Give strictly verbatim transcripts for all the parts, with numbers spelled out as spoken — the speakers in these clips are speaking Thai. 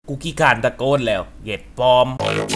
กูขี้ขานตะโกนแล้วเหย็ดปลอม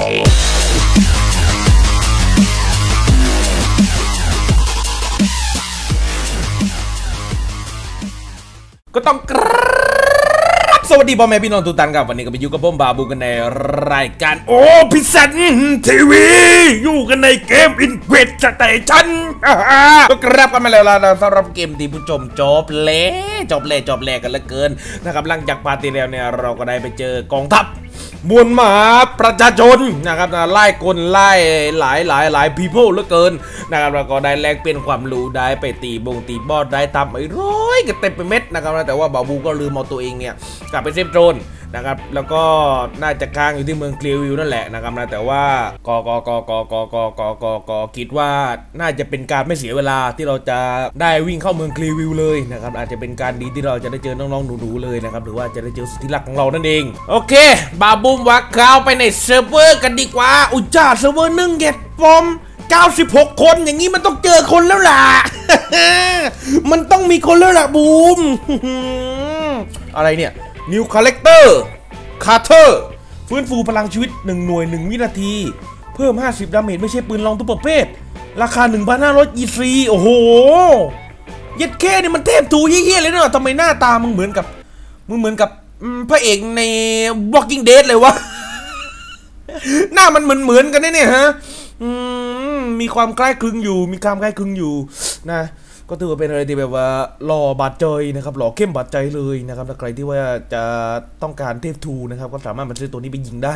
ก็ต้องกราบสวัสดีพ่อแม่พี่น้องทุกท่านครับวันนี้ก็ไปอยู่กับผมบาบูกันในรายการโอ้พิเศษทีวีอยู่กันในเกมอินเวสต์สเตชันก็กราบกันมาแล้วล่ะสำหรับเกมที่ผู้ชมจบเละจบเละจบแหลกกันเหลือเกินนะครับหลังจากปาร์ตี้แล้วเนี่ยเราก็ได้ไปเจอกองทัพมวลมหาประชาชนนะครับไล่คนไล่หลายหลายหลายพีเพิลเหลือเกินนะครับเราก็ได้แลกเป็นความรู้ได้ไปตีบงตีบอสได้ทำไอ้ร้อยกันเต็มไปเม็ดนะครับแต่ว่าบาบูก็ลืมเอาตัวเองเนี่ยกลับไปเซฟโซนนะครับแล้วก็น่าจะค้างอยู่ที่เมืองเคลียร์วิวนั่นแหละนะครับนะแต่ว่ากกกกกกกกกคิดว่าน่าจะเป็นการไม่เสียเวลาที่เราจะได้วิ่งเข้าเมืองเคลียร์วิวเลยนะครับอาจจะเป็นการดีที่เราจะได้เจอน้องๆหนูๆเลยนะครับหรือว่าจะได้เจอสุดที่รักของเรานั่นเองโอเคบาบูมวักเข้าไปในเซิร์ฟเวอร์กันดีกว่าอุจจาเซิร์ฟเวอร์หนึ่งเก็ตฟอร์มเก้าสิบหกคนอย่างนี้มันต้องเจอคนแล้วล่ะ มันต้องมีคนแล้วล่ะบูม อะไรเนี่ยนิวคาแรคเตอร์คาร์เทอร์ฟื้นฟูพลังชีวิตหนึ่งหน่วยหนึ่งวินาทีเพิ่มห้าสิบดาเมจไม่ใช่ปืนลองทุกประเภทราคา หนึ่งพันห้าร้อย อี ซี โอ้โหเย็ดแค่นี่มันเทพทูเยี่ยๆเลยเนอะทำไมหน้าตามึงเหมือนกับมึงเหมือนกับพระเอกใน Walking Dead เลยวะ หน้ามันเหมือนเหมือนกันเนี่ยฮะมีความใกล้คลึงอยู่มีความใกล้คลึงอยู่นะก็ถือว่าเป็นอะไรที่แบบว่าหล่อบาดใจนะครับหล่อเข้มบาดใจเลยนะครับถ้าใครที่ว่าจะต้องการเทพทูนะครับก็สามารถมาซื้อตัวนี้ไปยิงได้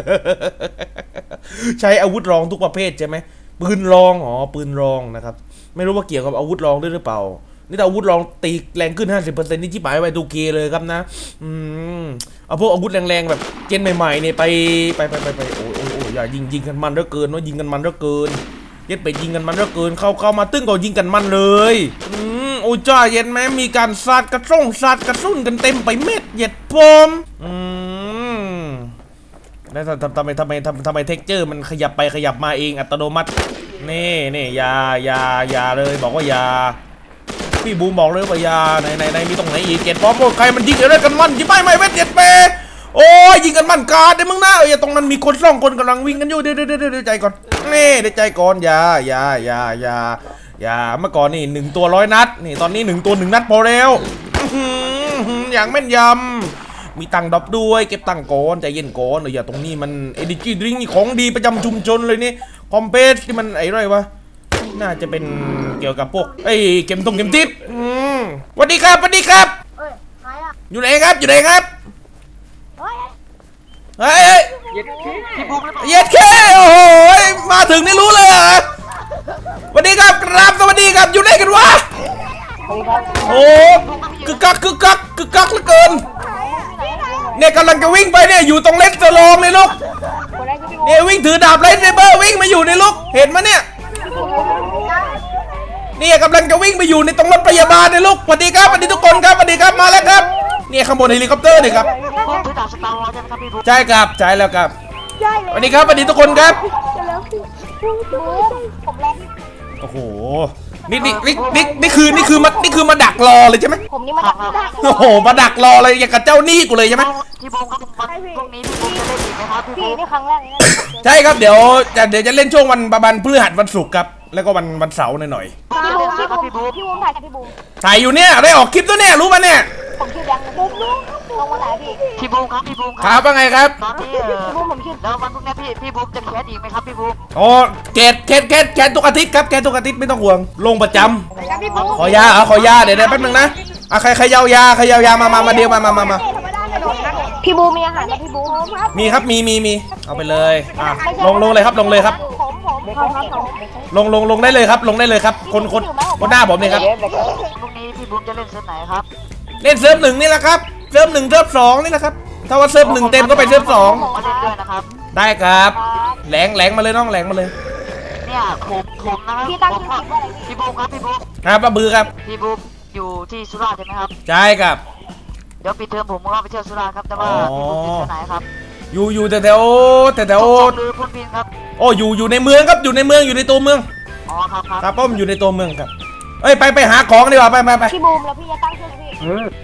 ใช้อาวุธรองทุกประเภทใช่ไหมปืนรองอ๋อปืนรองนะครับไม่รู้ว่าเกี่ยวกับอาวุธรองด้วยหรือเปล่านี่แต่อาวุธรองตีแรงขึ้น ห้าสิบเปอร์เซ็นต์ นี่ที่หมายไว้ตูเกเลยครับนะอืมเอาพวกอาวุธแรงๆแบบเจนใหม่ๆเนี่ยไปไปไปไปไปโอ้โอ้โอ้อย่ายิงยิงกันมันเหลือเกินว่ายิงกันมันเหลือเกินเย็ดไปยิงกันมันเหลือเกินเข้าเข้ามาตึ้งก็ยิงกันมันเลยอืมโอ้จ้าเย็ดแม้มีการสาดกระส่งสาดกระสุนกันเต็มไปเม็ดเย็ดพรมอืมแล้วทำทำไมทำไมทำทำไมเท็กเจอร์มันขยับไปขยับมาเองอัตโนมัตินี่นี่ยายายาเลยบอกว่ายาพี่บูมบอกเลยว่ายาไหนไหนไหนมีตรงไหนอีกเก็ตพร้อมใครมันยิงอะไรกันมันยิงไม่ไม่เวทเจ็ดเปโอ้ยยิงกันมันกาดได้มึงนะเอ้ยตรงนั้นมีคนสองคนกำลังวิ่งกันอยู่เดี๋ยวเดี๋ยวเดี๋ยวใจก่อนนี่เดี๋ยวใจก่อนยายายายายาเมื่อก่อนนี่หนึ่งตัวร้อยนัดนี่ตอนนี้หนึ่งตัวหนึ่งนัดพอแล้วอย่างแม่นยำมีตังค์ดรอปด้วยเก็บตังค์ก่อนใจเย็นก่อนอย่าตรงนี้มันเอดิจิดริงนี่ของดีประจำชุมชนเลยนี่คอมเพสที่มันไอ้ไรวะน่าจะเป็นเกี่ยวกับพวกไอ้เกมตรงเกมทิปสวัสดีครับสวัสดีครับอยู่ไหนครับอยู่ไหนครับเฮ้ยเย็ดแค่โอ้โหมาถึงนี่รู้เลยสวัสดีครับครับสวัสดีครับอยู่ไหนกันวะโอ้กึกกักกึกกักกึกกักเหลือเกินเนี่ยกำลังจะวิ่งไปเนี่ยอยู่ตรงเลสเตอร์โลมเลยลูกเนี่ยวิ่งถือดาบเลสเซเบอร์วิ่งมาอยู่ในลูกเห็นไหมเนี่ยนี่กำลังจะวิ่งไปอยู่ในตรงรถพยาบาลเนี่ยลูกสวัสดีครับสวัสดีทุกคนครับสวัสดีครับมาแล้วครับนี่ข้างบนเฮลิคอปเตอร์นี่ครับใช่ครับใช่แล้วครับสวัสดีครับสวัสดีทุกคนครับโอ้โหนี่นี่นี่นี่นี่คือนี่คือมานี่คือมาดักรอเลยใช่ไหมผมนี่มาดักโอ้โหมาดักรอเลยอย่างกับเจ้าหนี้กูเลยใช่ไหมพี่บูมครับพรุ่งนี้พี่บูมจะเล่นอีกไหมครับพี่นี่ครั้งแรกเลยใช่ครับเดี๋ยวจะเดี๋ยวจะเล่นช่วงวันบันพฤหัสวันศุกร์ครับแล้วก็วันวันเสาร์หน่อยพี่บูมพี่บูมพี่บูมพี่บูมถ่ายกับพี่บูมถ่ายอยู่เนี่ยได้ออกคลิปตัวเนี่ยรู้ป่ะเนี่ยผมชื่อยังบูมบูมลงมาไหนพี่พี่บูมครับพี่บูมครับว่าไงครับตอนนี้พี่บูมผมชื่อแล้ววันพรุ่งนี้พี่พี่บูมจะแคสอีกไหมครับพี่บูมอ๋อแคสแคสแคสแคสทุกอาทิตย์ครับแคสทุกอาทิตย์ไม่ต้องห่วงลงประจำขอยาเอาขอยาเดี๋ยวเดี๋ยวแป๊บนึงนะอ่ะใครใครยาวยาใครยาวยามามามาเดียวมามามามาพี่บูมมีอาหารกับพี่บูมมีครับมีมีมีเอาไปเลยอ่ะลงลงเลยครับลงเลยครับลงลงลงได้เลยครับลงได้เลยครับคนคนคนหน้าผมเนี่ยครับพรุ่งนี้พี่บูมจะเล่นเซิร์ฟไหนครับเล่นเซิร์ฟหนึ่งนี่แหละครับเซิร์ฟหนึ่งเซิร์ฟสองนี่แหละครับถ้าว่าเซิร์ฟหนึ่งเต็มก็ไปเซิร์ฟสองได้ครับแหลงแหลงมาเลยน้องแหลงมาเลยเนี่ยผมผมนะครับพี่ตั้งชื่อพี่บูมครับพี่บูมครับป้าบือครับพี่บูมอยู่ที่สุราษฎร์ใช่ไหมครับใช่ครับเดี๋ยวปิดเทอมผมก็ไปเที่ยวสุราษฎร์ครับแต่ว่าพี่บูมอยู่ที่ไหนครับอยู่อยู่แถวแถวแถวแถวพุนพินครับโอ้อยู่อยู่ในเมืองครับอยู่ในเมืองอยู่ในตัวเมืองอ๋อครับครับป้อมอยู่ในตัวเมืองครับเอ้ยไปไปหาของดีกว่าไปไปไปพี่บูมแล้วพี่จะตั้งชื่อพี่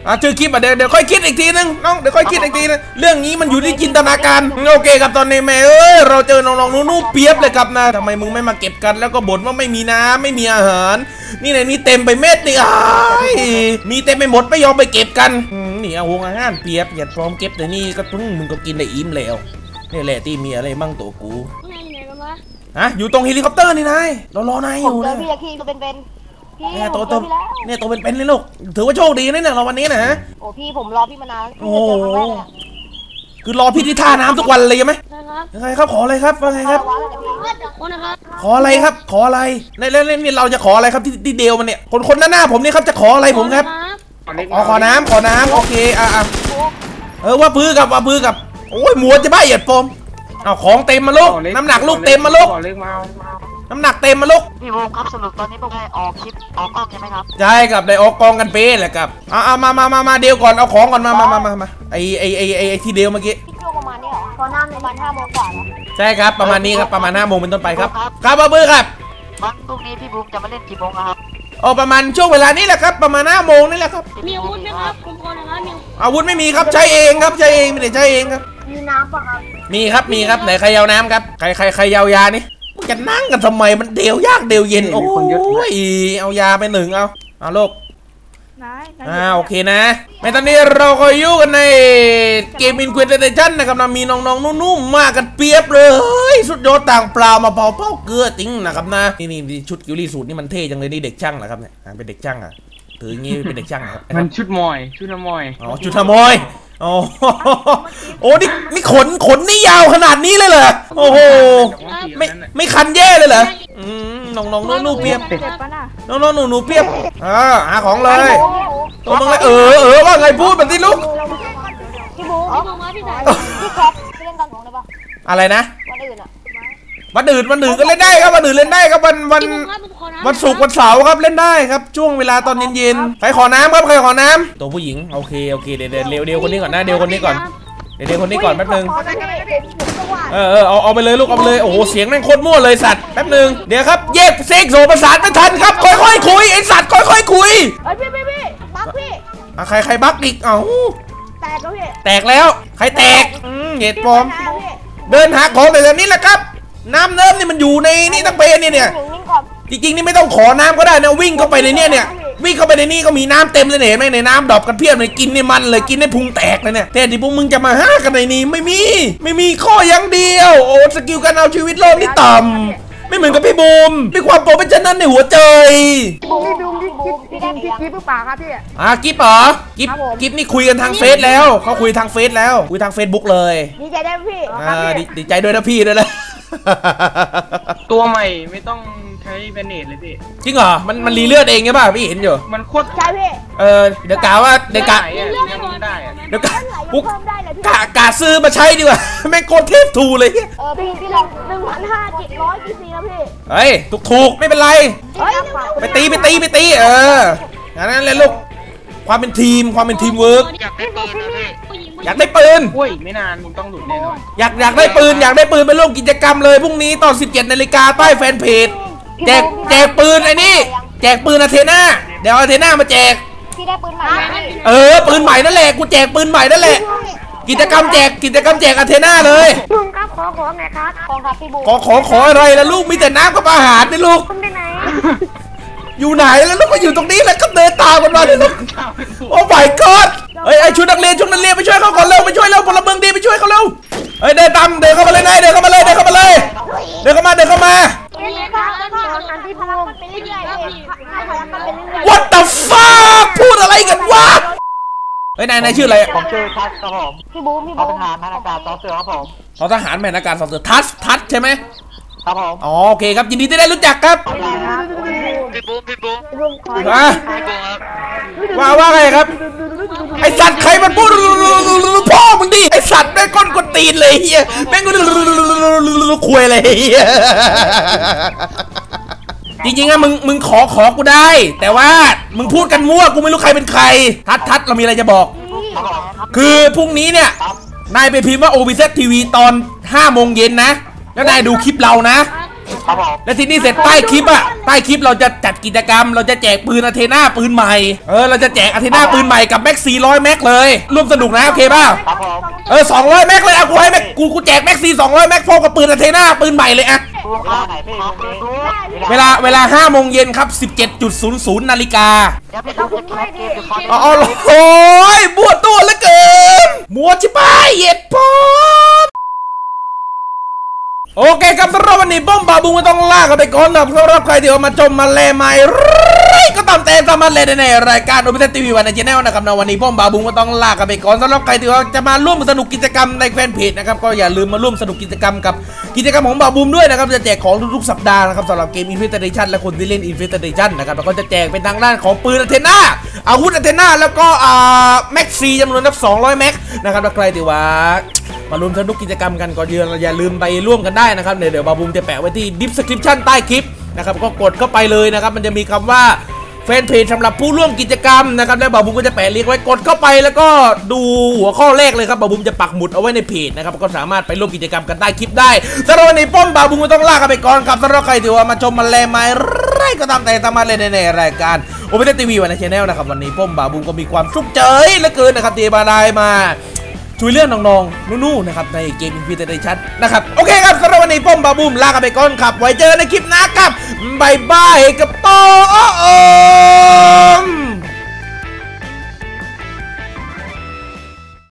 อ่ะชื่อคลิปอ่ะเดี๋ยวเดี๋ยวค่อยคิดอีกทีนึงน้องเดี๋ยวค่อยคิดอีกทีนึงเรื่องนี้มันอยู่ที่จินตนาการโอเคครับตอนนี้แม่เอ้ยเราเจอน้องๆนู้ๆเปียบเลยครับนะทำไมมึงไม่มาเก็บกันแล้วก็บ่นว่าไม่มีน้ำไม่มีอาหารนี่ในนี้เต็มไปเม็ดนี่อ้ายมีเต็มไปหมดไม่ยอมไปเก็บกันนี่เอาหงอาหารเปียบอย่าพร้อมเก็บแต่นี่ก็ต้องมึงก็กินได้อิ่มแล้วนี่แหละที่มีอะไรมั่งตัวกูฮะอยู่ตรงเฮลิคอปเตอร์นี่นายเรารอนายอยู่นะพี่พี่ตัวเป็นๆพี่เนี่ยตัวตัวเนี่ยตัวเป็นๆเลยลูกถือว่าโชคดีนะเนี่ยเราวันนี้นะฮะโอ้พี่ผมรอพี่มานานโอ้คือรอพี่ที่ท่าน้ำทุกวันเลยไหมยังไงครับขออะไรครับว่าไงครับขออะไรครับขออะไรในเรื่องนี้เราจะขออะไรครับที่ที่เดียวมันเนี่ยคนคนหน้าหน้าผมนี่ครับจะขออะไรผมครับอ๋อขอน้ำขอน้ำโอเคอ่ะอ่ะเออว่าพื้นกับว่าพื้นกับโอ้ยหมวดจะบ้าเหยียดปมเอาของเต็มมาลูกน้ำหนักลูกเต็มมาลูกน้ำหนักเต็มมาลูกพี่วงครับสรุปตอนนี้พวกเราออกคลิปออกกล้องใช่ไหมครับใช่ครับได้ออกกองกันเป๊ะแหละครับเอาเอามามามามาเดียวก่อนเอาของก่อนมามามามามาไอไอไอไอไอที่เดียวเมื่อกี้พี่ช่วงประมาณนี้เหรอตอนน้ำประมาณห้าโมงกว่าใช่ครับประมาณนี้ครับประมาณห้าโมงเป็นต้นไปครับครับบ้าบื้อครับวันพรุ่งนี้พี่บุ๊กจะมาเล่นกี่โมงครับอ๋อประมาณช่วงเวลานี้แหละครับประมาณห้าโมงนี่แหละครับมีอาวุธไหมครับคุณพลนะครับมีอาวุธไม่มีครับใช้เองครับใช้เองไม่ได้ใช้เองครับมีน้ำป่ะครับมีครับมีครับไหนใครยาวน้ำครับใครใครใครยาวยานี่จะนั่งกันทำไมมันเดียวยากเดียวเย็นโอ้ยเอายาไปหนึ่งเอาเอาลูกอ่าโอเคนะในตอนนี้เราก็อยู่กันในเกมอินควิเดชั่นนะครับนะมีน้องๆนุ่มๆมากันเปียบเลยสุดยอดต่างเปล่ามาเผาเผาเกลือจริงนะครับนะนี่นี่ชุดกิลลี่สูตรนี่มันเท่จังเลยนี่เด็กช่างเหรอครับเนี่ยเป็นเด็กช่างอ่ะถืออย่างงี้เป็นเด็กช่างครับมันชุดมอยชุดมอยอ๋อชุดทมอยโอ้โอ้นี่นี่ขนขนนี่ยาวขนาดนี้เลยเหรอโอ้โหไม่ไม่คันแย่เลยเหรอน้องน้องหนูเปียบน้องน้องหนูหนูเปียบอ่าหาของเลยตัวมึงเลยเออเออว่าไงพูดแบบนี้ลูกพี่บูพี่บูมาพี่ไหนพี่แคปเล่นกันของได้ปะอะไรนะวันอื่นอะวันอื่นวันอื่นก็เล่นได้ครับวันอื่นเล่นได้ครับวันวันวันศุกร์วันเสาร์ครับเล่นได้ครับช่วงเวลาตอนเย็นๆใครขอน้ำครับใครขอน้ำตัวผู้หญิงโอเคโอเคเดี๋ยวเดี๋ยวเดี๋ยวคนนี้ก่อนนะเดี๋ยวคนนี้ก่อนเดี๋ยวคนนี้ก่อนแป๊บนึงเออเออเอาเอาไปเลยลูกเอาไปเลยโอ้โหเสียงแม่งโคตรมั่วเลยสัตว์แป๊บนึงเดี๋ยวครับแยกเซ็กโซประสานไม่ทันครับค่อยๆคุยไอสัตว์ค่อยๆคุยเฮ้ยพี่พี่พี่บักพี่ใครใครบักอีกเอ้าแตกแล้วพี่แตกแล้วใครแตกเหตุปลอมเดินหาของแต่นี้แหละครับน้ำเนิ่มนี่มันอยู่ในนี่ตั้งเป็นนี่เนี่ยจริงๆนี่ไม่ต้องขอน้ำก็ได้นะวิ่งเข้าไปในเนี่ยเนี่ยวิ่งเข้าไปในนี่ก็มีน้ำเต็มเลยเห็นไหมในน้ำดอกกันเพียบเลยกินในมันเลยกินในพุงแตกเลยเนี่ยแต่ที่พวกมึงจะมาห้ากันในนี้ไม่มีไม่มีข้ออย่างเดียวโอ้สกิลการเอาชีวิตรอดนี่ต่ำไม่เหมือนกับพี่บูมมีความโปรเฟชชั่นนั่นในหัวใจพี่บูมพี่บูมพี่บุ๊กพี่กิ๊บพี่กิ๊บหรือเปล่าครับพี่อ่ะกิ๊บเหรอกิ๊บกิ๊บนี่คุยกันทางเฟซแล้วเขาคุยทางเฟซแล้วคุยทางเฟซบุ๊กเลยดีใจด้วยพี่อ่าดีใจด้วยนะพี่ด้วยนะตัวใหม่ไม่ต้องใช้แบนเนตเลยพี่จริงเหรอมันมันรีเลือดเองใช่ป่ะพี่เห็นอยู่มันโคตรใช่พี่เออเดี๋ยวกะว่าเดี๋ยวกะเดี๋ยวกะปุ๊กกะกะซื้อมาใช้ดีกว่าแม่งโคตรเทพทูเลยเออพี่พี่ลองหนึ่งพันห้าเจ็ดร้อยกี่ซีนะพี่เฮ้ยถูกถูกไม่เป็นไรไปตีไปตีไปตีเอออย่างนั้นเลยลูกความเป็นทีมความเป็นทีมเวิร์กอยากได้ปืนนะพี่อยากได้ปืนอุ้ยไม่นานมึงต้องหลุดแน่นอนอยากอยากได้ปืนอยากได้ปืนไปร่วมกิจกรรมเลยพรุ่งนี้ตอนสิบเจ็ดนาฬิกาใต้แฟนเพจแจกแจกปืนไอ้นี่แจกปืนอาเทน่าเดี๋ยวอาเทน่ามาแจกพี่ได้ปืนใหม่เออปืนใหม่นั่นแหละกูแจกปืนใหม่นั่นแหละกิจกรรมแจกกิจกรรมแจกอาเทน่าเลยลุงครับขอขอไงครับขอครับพี่บูขอขอขออะไรล่ะลูกมีแต่น้ำกับอาหารนี่ลูกไปไหนอยู่ไหนแล้วลูกก็อยู่ตรงนี้แล้วก็เดินตามกันมาเลยลูกโอ้ my god เฮ้ยไอชุดนักเรียนชุดนักเรียนไปช่วยเขาก่อนเร็วไปช่วยเร็วพลเมืองดีไปช่วยเขาเร็วเฮ้ยเดินตามเดินเข้ามาเลยนายเดินเข้ามาเลยเดินเข้ามาเลยเดินเข้ามาเดินเข้ามา What the fuck พูดอะไรกันวะเฮ้ยนายนายชื่ออะไรผมชื่อทัศครับผมพี่บูมพี่บูมทหารแมนอากาศสองเสือครับผมเขาทหารแมนอากาศสองเสือทัศทัศใช่ไหมครับผมอ๋อโอเคครับยินดีที่ได้รู้จักครับพี่บูมพี่บูมว่าว่าว่าไงครับไอสัตว์ใครมันพูดพ่อมึงดิไอสัตว์แม่งก้นกดตีนเลยเฮียแม่งก็คุยเลยเฮียจริงๆอะมึงมึงขอขอกูได้แต่ว่ามึงพูดกันมั่วกูไม่รู้ใครเป็นใครทัดทัดเรามีอะไรจะบอกคือพรุ่งนี้เนี่ยนายไปพิมพ์ว่า โอ บี เซด ที วี ตอนห้าโมงเย็นนะแล้วนายดูคลิปเรานะครับผมและทีนี้เสร็จใต้คลิปอะใต้คลิปเราจะจัดกิจกรรม เราจะแจกปืนอาเทน่าปืนใหม่เออเราจะแจกอาเทน่าปืนใหม่กับแม็กสี่ร้อยแม็กเลยร่วมสนุกนะโอเคป่ะครับผมเออสองร้อยแม็กเลยอะกูให้แม็กกูกูแจกแม็กสี่สองร้อยแม็กพร้อมกับปืนอาเทน่าปืนใหม่เลยอะเวลาไหนพี่วันนี้เวลาเวลาห้าโมงเย็นครับ สิบเจ็ดจุดศูนย์ศูนย์ นาฬิกาเดี๋ยวพี่ต้องจะแคสเกมหรือคอนอ๋อโอ้ยบวชตัวเหลือเกินมัวชิบายเหยียดพอมโอเคครับสำหรับวันนี้บ้อมบาบูไม่ต้องลากกันไปก่อนนะสำหรับใครที่เอามาชมมาแลไม่ไรก็ตามแต่สามารถเล่นในรายการโอเปร่าทีวีวันในช่องนะครับในวันนี้บ้อมบาบูก็ต้องลากกันไปก่อนสำหรับใครที่จะมาร่วมสนุกกิจกรรมในแฟนเพจนะครับก็อย่าลืมมาร่วมสนุกกิจกรรมกับกิจกรรมของบาบูมด้วยนะครับจะแจกของทุกๆสัปดาห์นะครับสำหรับเกม Infestation และคนที่เล่น Infestation นะครับแล้วก็จะแจกเป็นทางด้านของปืนอาเทน่าอาวุธอาเทน่าแล้วก็อ่าแม็กซีจำนวนนับสองร้อยแม็กนะครับถ้าใครที่ว่ามาร่วมสนุกกิจกรรมกันก่อนเยือนอย่าลืมไปร่วมกันได้นะครับเดี๋ยวบาบูมจะแปะไว้ที่ description ใต้คลิปนะครับก็กดเข้าไปเลยนะครับมันจะมีคำว่าแฟนเพจสำหรับผู้ร่วมกิจกรรมนะครับแล้วบาบูมก็จะแปะลิงก์ไว้กดเข้าไปแล้วก็ดูหัวข้อแรกเลยครับบาบูมจะปักหมุดเอาไว้ในเพจนะครับก็สามารถไปร่วมกิจกรรมกันใต้คลิปได้สำหรับวันนี้ป้อมบาบูมก็ต้องลากันไปก่อนครับสำหรับใครที่ว่ามาชมมาแลไม้ไรก็ตามแต่สามารถเล่นในรายการโอเปร่าทีวีวันในช่องนะครับวันนี้ป้อมบาบูมก็มีความสุขใจเหลือเกินนะครับที่มาได้มาช่วยเรื่องน้องๆนู่นๆนะครับในเกม Infestation นะครับโอเคครับสำหรับวันนี้ป้อมบาบูมลากันไปก่อนครับไว้เจอในคลิปหน้าครับบายบายกับโตโอ